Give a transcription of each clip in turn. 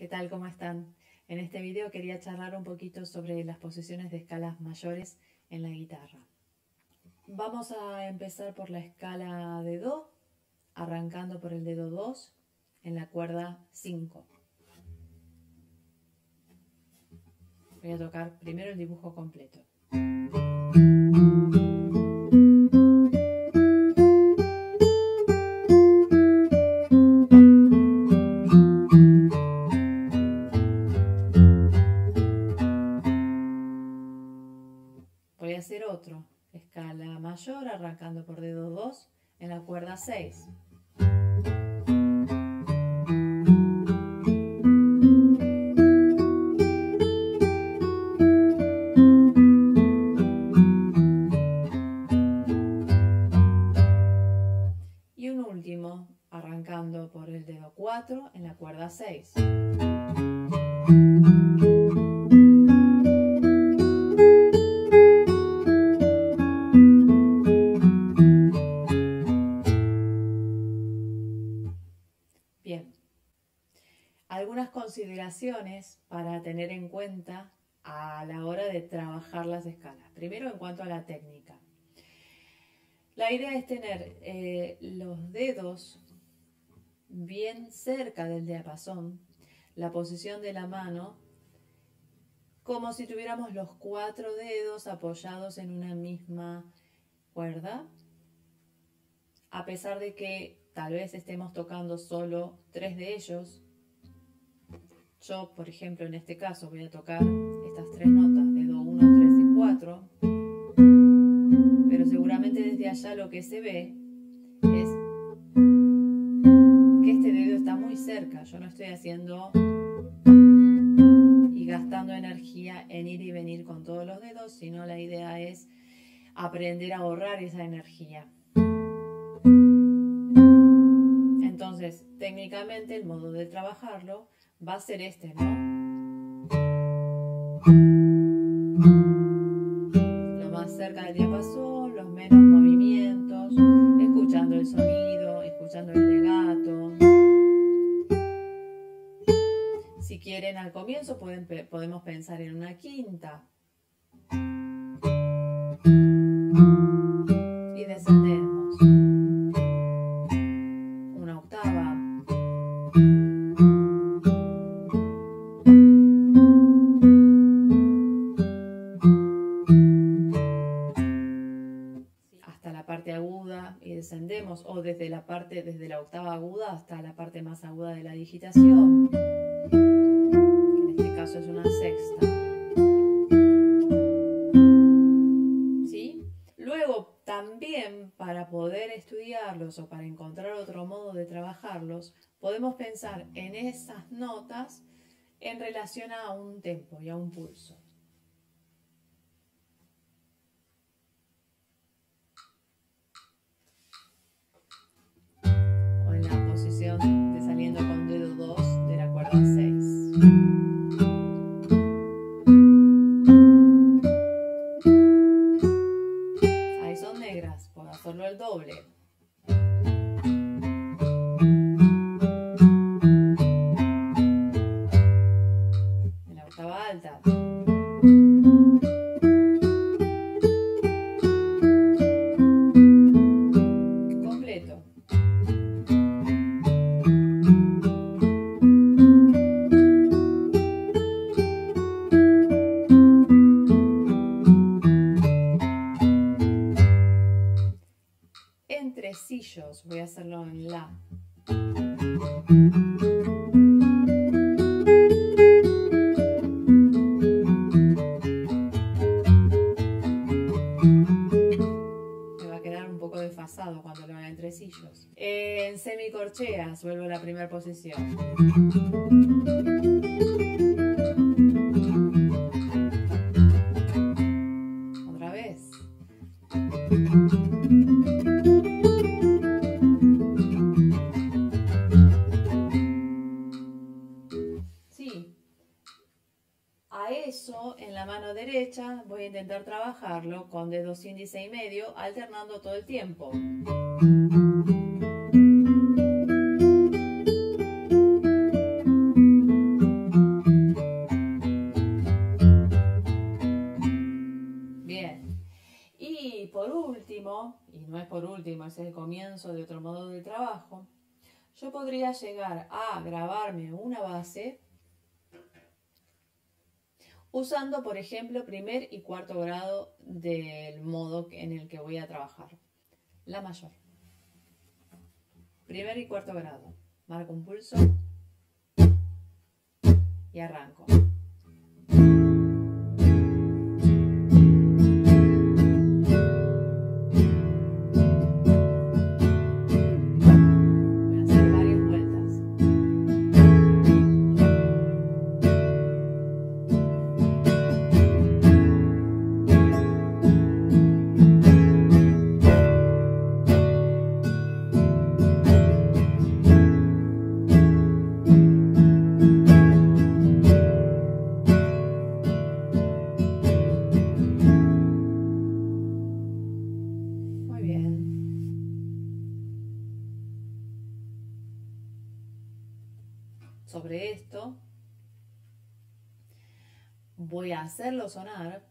¿qué tal? ¿Cómo están? En este video quería charlar un poquito sobre las posiciones de escalas mayores en la guitarra. Vamos a empezar por la escala de Do, arrancando por el dedo 2 en la cuerda 5. Voy a tocar primero el dibujo completo. Voy a hacer otro, escala mayor, arrancando por dedo 2 en la cuerda 6. Y un último, arrancando por el dedo 4 en la cuerda 6. Bien, algunas consideraciones para tener en cuenta a la hora de trabajar las escalas. Primero, en cuanto a la técnica. La idea es tener los dedos bien cerca del diapasón, la posición de la mano, como si tuviéramos los 4 dedos apoyados en una misma cuerda, a pesar de que tal vez estemos tocando solo 3 de ellos. Yo, por ejemplo, en este caso voy a tocar estas 3 notas, dedo 1, 3 y 4, pero seguramente desde allá lo que se ve es que este dedo está muy cerca. Yo no estoy haciendo y gastando energía en ir y venir con todos los dedos, sino la idea es aprender a ahorrar esa energía. Entonces, técnicamente el modo de trabajarlo va a ser este, ¿no? Lo más cerca del diapasón, los menos movimientos, escuchando el sonido, escuchando el legato. Si quieren al comienzo podemos pensar en una quinta. Y descendemos. Una octava. Hasta la parte aguda y descendemos, o desde la octava aguda hasta la parte más aguda de la digitación, que en este caso es una sexta. ¿Sí? Luego también, para poder estudiarlos o para encontrar otro modo de trabajarlos, podemos pensar en esas notas en relación a un tempo y a un pulso. O en la posición de saliendo con dedo 2 de la cuerda 6. Ahí son negras, puedo hacerlo el doble. En la octava alta. Completo. En tresillos voy a hacerlo en la. Me va a quedar un poco desfasado cuando lo haga en tresillos. En semicorcheas vuelvo a la primera posición. Otra vez. Sí. A eso, en la mano derecha, voy a intentar trabajarlo con dedos índice y medio, alternando todo el tiempo. último es el comienzo de otro modo de trabajo, yo podría llegar a grabarme una base usando, por ejemplo, primer y cuarto grado del modo en el que voy a trabajar. La mayor. Primer y cuarto grado. Marco un pulso y arranco. Sobre esto voy a hacerlo sonar.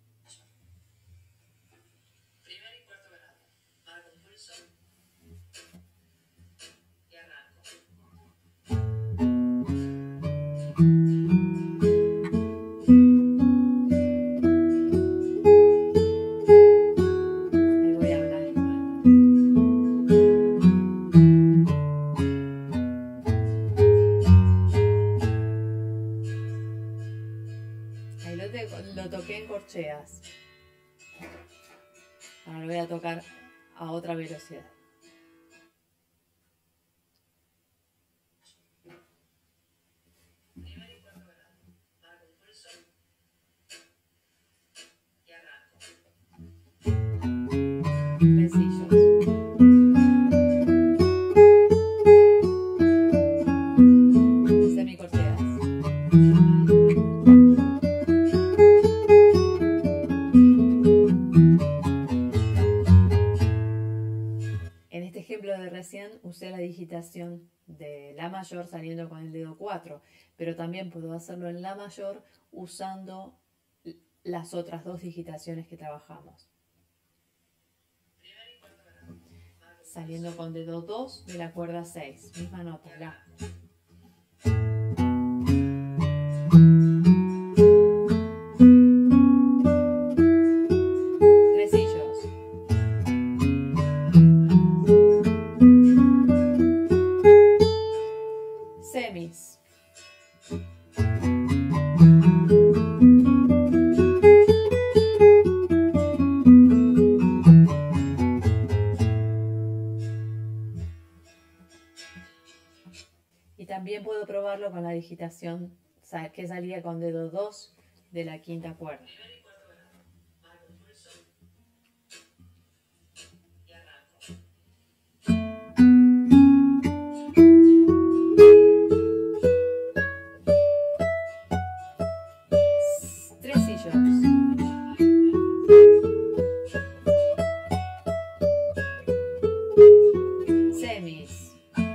Primer y cuarto grado. Marco un pulso y arranco. Ahí voy a hablar. Lo toqué en corcheas. Ahora lo voy a tocar a otra velocidad. Primer y cuarto grado. Marco un pulso y arranco. Tresillos. Semicorcheas. De recién usé la digitación de la mayor saliendo con el dedo 4, pero también puedo hacerlo en la mayor usando las otras dos digitaciones que trabajamos. Saliendo con dedo 2 de la cuerda 6, misma nota, la. Semis. Y también puedo probarlo con la digitación que salía con dedo 2 de la quinta cuerda. Tresillos. Semis.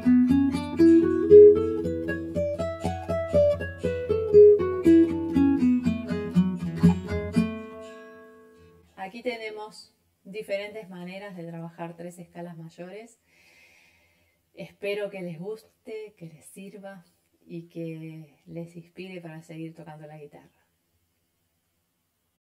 Aquí tenemos diferentes maneras de trabajar tres escalas mayores. Espero que les guste, que les sirva y que les inspire para seguir tocando la guitarra.